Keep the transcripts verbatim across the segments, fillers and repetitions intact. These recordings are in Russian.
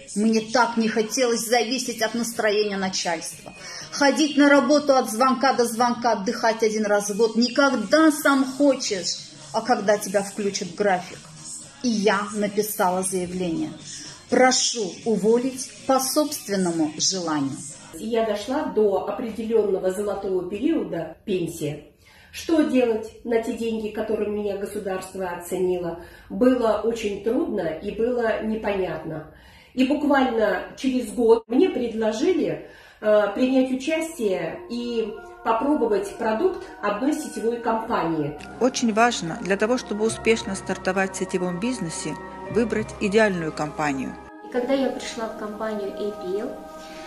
Мне так не хотелось зависеть от настроения начальства. Ходить на работу от звонка до звонка, отдыхать один раз в год. Никогда сам хочешь, а когда тебя включат в график. И я написала заявление. Прошу уволить по собственному желанию. Я дошла до определенного золотого периода пенсии. Что делать на те деньги, которые меня государство оценило, было очень трудно и было непонятно. И буквально через год мне предложили э, принять участие и попробовать продукт одной сетевой компании. Очень важно для того, чтобы успешно стартовать в сетевом бизнесе, выбрать идеальную компанию. И когда я пришла в компанию эй пи эл,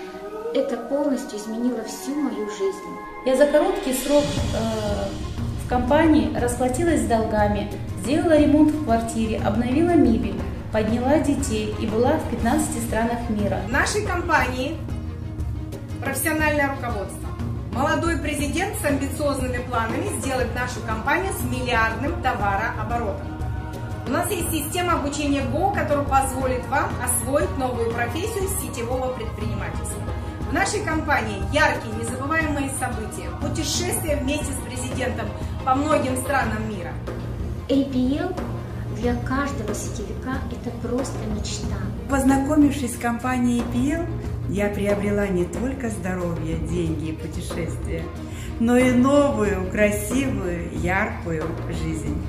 это полностью изменило всю мою жизнь. Я за короткий срок э, в компании расплатилась с долгами, сделала ремонт в квартире, обновила мебель, подняла детей и была в пятнадцати странах мира. В нашей компании профессиональное руководство. Молодой президент с амбициозными планами сделать нашу компанию с миллиардным товарооборотом. У нас есть система обучения ГО, которая позволит вам освоить новую профессию сетевого предпринимательства. В нашей компании яркие, незабываемые события, путешествия вместе с президентом по многим странам мира. эй пи эл для каждого сетевика это просто мечта. Познакомившись с компанией эй пи эл, я приобрела не только здоровье, деньги и путешествия, но и новую, красивую, яркую жизнь.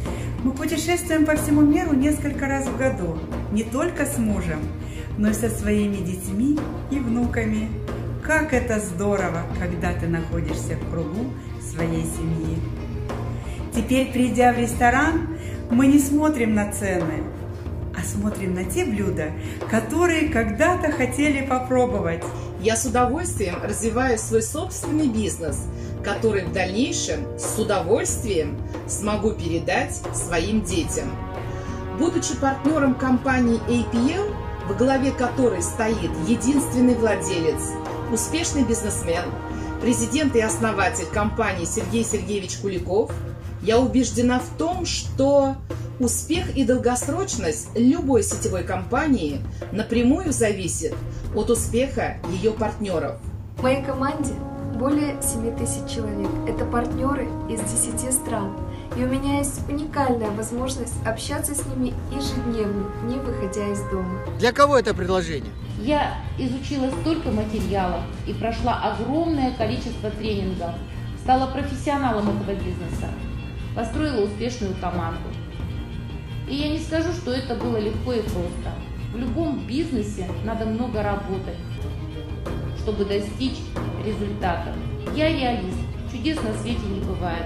Мы путешествуем по всему миру несколько раз в году, не только с мужем, но и со своими детьми и внуками. Как это здорово, когда ты находишься в кругу своей семьи. Теперь, придя в ресторан, мы не смотрим на цены, а смотрим на те блюда, которые когда-то хотели попробовать. Я с удовольствием развиваю свой собственный бизнес, который в дальнейшем с удовольствием смогу передать своим детям. Будучи партнером компании эй пи эл, во главе которой стоит единственный владелец, успешный бизнесмен, президент и основатель компании Сергей Сергеевич Куликов, я убеждена в том, что успех и долгосрочность любой сетевой компании напрямую зависит от успеха ее партнеров. В моей команде более семи тысяч человек. Это партнеры из десяти стран. И у меня есть уникальная возможность общаться с ними ежедневно, не выходя из дома. Для кого это предложение? Я изучила столько материалов и прошла огромное количество тренингов, стала профессионалом этого бизнеса, построила успешную команду. И я не скажу, что это было легко и просто. В любом бизнесе надо много работать, чтобы достичь результатов. Я реалист, чудес на свете не бывает.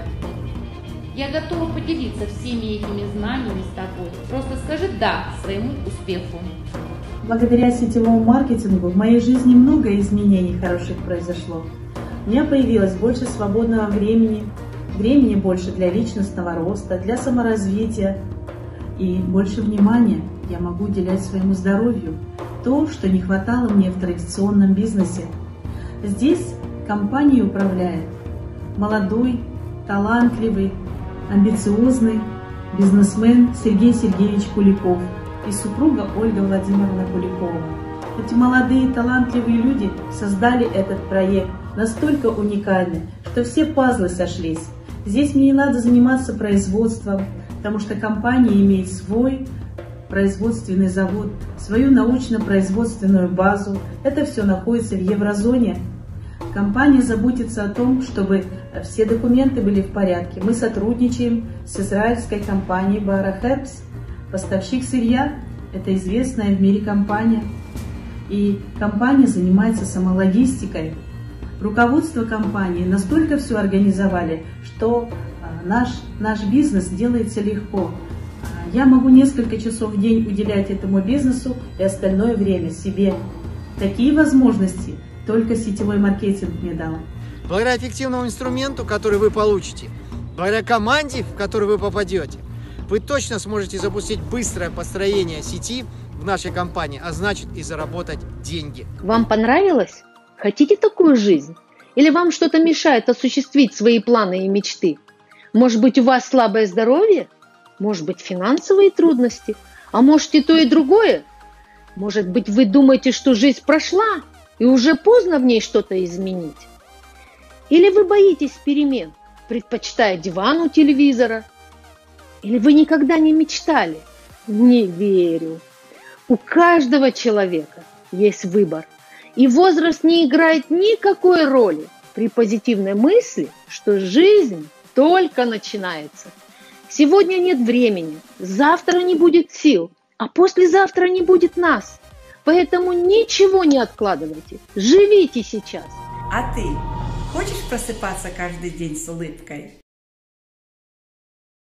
Я готова поделиться всеми этими знаниями с тобой. Просто скажи «да» своему успеху. Благодаря сетевому маркетингу в моей жизни много изменений хороших произошло. У меня появилось больше свободного времени, времени больше для личностного роста, для саморазвития и больше внимания я могу уделять своему здоровью, то, что не хватало мне в традиционном бизнесе. Здесь компанией управляет молодой, талантливый, амбициозный бизнесмен Сергей Сергеевич Куликов и супруга Ольга Владимировна Куликова. Эти молодые талантливые люди создали этот проект настолько уникальный, что все пазлы сошлись. Здесь мне не надо заниматься производством, потому что компания имеет свой производственный завод, свою научно-производственную базу. Это все находится в еврозоне. Компания заботится о том, чтобы все документы были в порядке. Мы сотрудничаем с израильской компанией Бара Хербс, поставщик сырья. Это известная в мире компания. И компания занимается самологистикой. Руководство компании настолько все организовали, что наш, наш бизнес делается легко. Я могу несколько часов в день уделять этому бизнесу и остальное время себе. Такие возможности только сетевой маркетинг мне дал. Благодаря эффективному инструменту, который вы получите, благодаря команде, в которую вы попадете, вы точно сможете запустить быстрое построение сети в нашей компании, а значит и заработать деньги. Вам понравилось? Хотите такую жизнь? Или вам что-то мешает осуществить свои планы и мечты? Может быть, у вас слабое здоровье? Может быть, финансовые трудности? А может и то, и другое? Может быть, вы думаете, что жизнь прошла и уже поздно в ней что-то изменить? Или вы боитесь перемен, предпочитая диван у телевизора? Или вы никогда не мечтали? Не верю. У каждого человека есть выбор, и возраст не играет никакой роли при позитивной мысли, что жизнь только начинается. Сегодня нет времени, завтра не будет сил, а послезавтра не будет нас. Поэтому ничего не откладывайте, живите сейчас. А ты хочешь просыпаться каждый день с улыбкой?